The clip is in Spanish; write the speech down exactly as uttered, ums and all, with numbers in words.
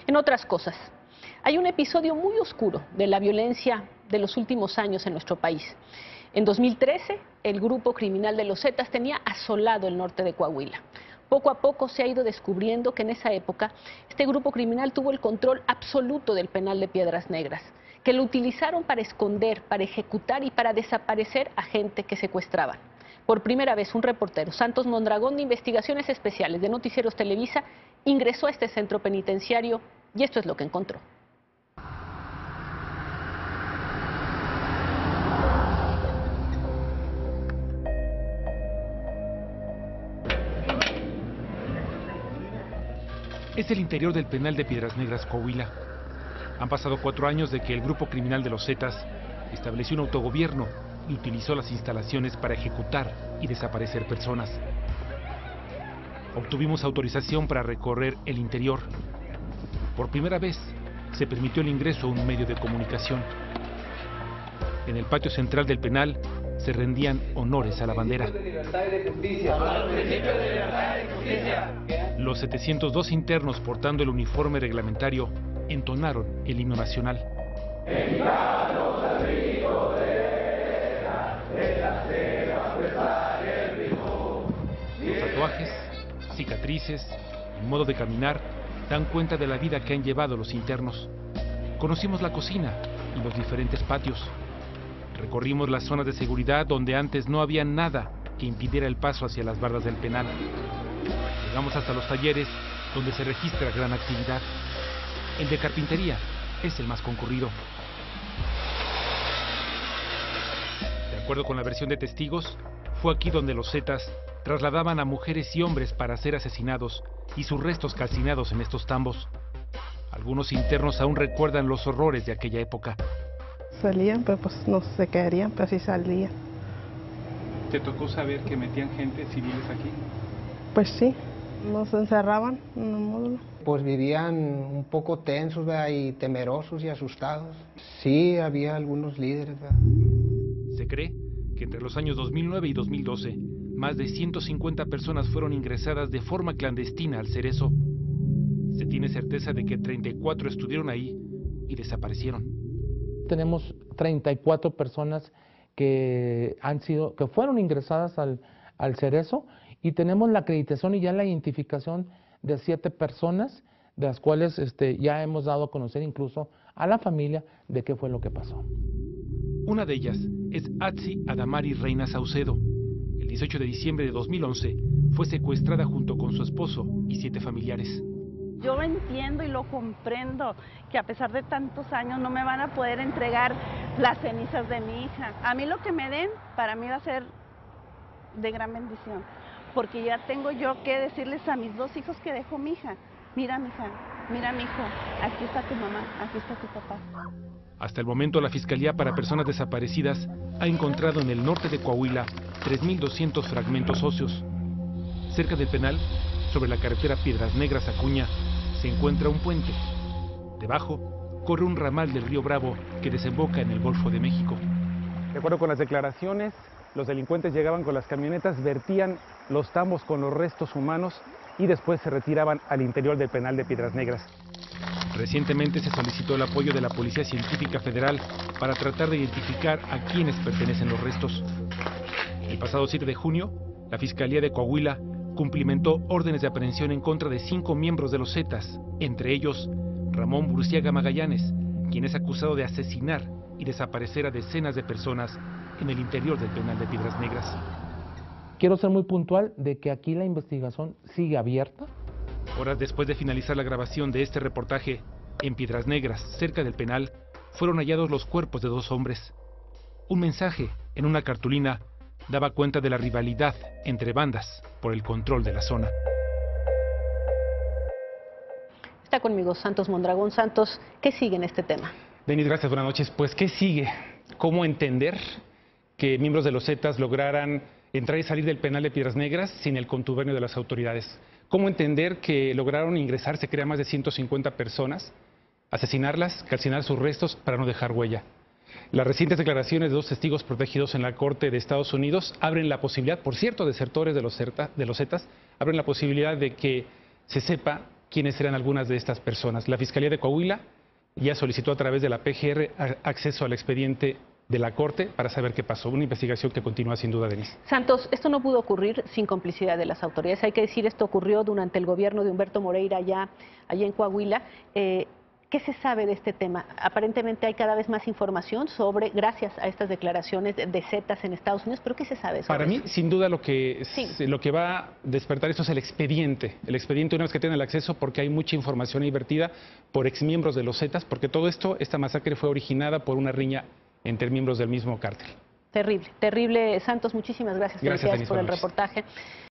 En otras cosas, hay un episodio muy oscuro de la violencia de los últimos años en nuestro país. En dos mil trece, el grupo criminal de los Zetas tenía asolado el norte de Coahuila. Poco a poco se ha ido descubriendo que en esa época este grupo criminal tuvo el control absoluto del penal de Piedras Negras, que lo utilizaron para esconder, para ejecutar y para desaparecer a gente que secuestraban. Por primera vez, un reportero, Santos Mondragón, de Investigaciones Especiales de Noticieros Televisa, ingresó a este centro penitenciario y esto es lo que encontró. Es el interior del penal de Piedras Negras, Coahuila. Han pasado cuatro años de que el grupo criminal de los Zetas estableció un autogobierno y utilizó las instalaciones para ejecutar y desaparecer personas. Obtuvimos autorización para recorrer el interior. Por primera vez se permitió el ingreso a un medio de comunicación. En el patio central del penal se rendían honores a la bandera. Los setecientos dos internos portando el uniforme reglamentario entonaron el himno nacional. Los tatuajes, cicatrices y modo de caminar dan cuenta de la vida que han llevado los internos. Conocimos la cocina y los diferentes patios. Recorrimos las zonas de seguridad donde antes no había nada que impidiera el paso hacia las bardas del penal. Llegamos hasta los talleres donde se registra gran actividad. El de carpintería es el más concurrido. De acuerdo con la versión de testigos, fue aquí donde los Zetas trasladaban a mujeres y hombres para ser asesinados y sus restos calcinados en estos tambos. Algunos internos aún recuerdan los horrores de aquella época. Salían, pero pues no se quedarían, pero sí salían. ¿Te tocó saber que metían gente civiles aquí? Pues sí, nos encerraban en un módulo. Pues vivían un poco tensos, ¿verdad? Y temerosos y asustados. Sí, había algunos líderes, ¿verdad? Se cree que entre los años dos mil nueve y dos mil doce, más de ciento cincuenta personas fueron ingresadas de forma clandestina al Cerezo. Se tiene certeza de que treinta y cuatro estuvieron ahí y desaparecieron. Tenemos treinta y cuatro personas que han sido, que fueron ingresadas al, al Cerezo, y tenemos la acreditación y ya la identificación de siete personas, de las cuales este, ya hemos dado a conocer incluso a la familia de qué fue lo que pasó. Una de ellas es Atzi Adamari Reina Saucedo. El dieciocho de diciembre de dos mil once fue secuestrada junto con su esposo y siete familiares. Yo lo entiendo y lo comprendo, que a pesar de tantos años no me van a poder entregar las cenizas de mi hija. A mí lo que me den, para mí va a ser de gran bendición, porque ya tengo yo que decirles a mis dos hijos que dejó mi hija. Mira, mi hija, mira, mi hijo, aquí está tu mamá, aquí está tu papá. Hasta el momento, la Fiscalía para Personas Desaparecidas ha encontrado en el norte de Coahuila tres mil doscientos fragmentos óseos. Cerca del penal, sobre la carretera Piedras Negras Acuña, se encuentra un puente. Debajo corre un ramal del río Bravo que desemboca en el Golfo de México. De acuerdo con las declaraciones, los delincuentes llegaban con las camionetas, vertían los tambos con los restos humanos y después se retiraban al interior del penal de Piedras Negras. Recientemente se solicitó el apoyo de la Policía Científica Federal para tratar de identificar a quienes pertenecen los restos. El pasado siete de junio, la Fiscalía de Coahuila cumplimentó órdenes de aprehensión en contra de cinco miembros de los Zetas, entre ellos Ramón Burciaga Magallanes, quien es acusado de asesinar y desaparecer a decenas de personas en el interior del penal de Piedras Negras. Quiero ser muy puntual de que aquí la investigación sigue abierta. Horas después de finalizar la grabación de este reportaje, en Piedras Negras, cerca del penal, fueron hallados los cuerpos de dos hombres. Un mensaje en una cartulina daba cuenta de la rivalidad entre bandas por el control de la zona. Está conmigo Santos Mondragón. Santos, ¿qué sigue en este tema? Denis, gracias, buenas noches. Pues, ¿qué sigue? ¿Cómo entender que miembros de los Zetas lograran entrar y salir del penal de Piedras Negras sin el contubernio de las autoridades? ¿Cómo entender que lograron ingresar, se crea, más de ciento cincuenta personas, asesinarlas, calcinar sus restos para no dejar huella? Las recientes declaraciones de dos testigos protegidos en la Corte de Estados Unidos abren la posibilidad, por cierto, desertores de los, de los Zetas, abren la posibilidad de que se sepa quiénes eran algunas de estas personas. La Fiscalía de Coahuila ya solicitó a través de la P G R acceso al expediente de la Corte para saber qué pasó. Una investigación que continúa sin duda, Denise. Santos, esto no pudo ocurrir sin complicidad de las autoridades. Hay que decir, esto ocurrió durante el gobierno de Humberto Moreira allá, allá en Coahuila. Eh, ¿Qué se sabe de este tema? Aparentemente hay cada vez más información sobre, gracias a estas declaraciones de Zetas en Estados Unidos, pero ¿qué se sabe sobre Para mí, eso? sin duda, lo que, Sí. lo que va a despertar esto es el expediente. El expediente, una vez que tengan el acceso, porque hay mucha información ahí vertida por exmiembros de los Zetas, porque todo esto, esta masacre fue originada por una riña entre miembros del mismo cártel. Terrible, terrible. Santos, muchísimas gracias, Gracias, felicidades Denise, por el buenas noches. reportaje.